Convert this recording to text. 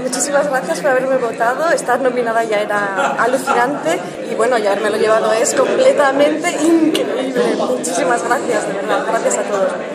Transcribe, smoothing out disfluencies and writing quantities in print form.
Muchísimas gracias por haberme votado. Estar nominada ya era alucinante y bueno, ya haberme lo llevado es completamente increíble. Muchísimas gracias, de verdad. Gracias a todos.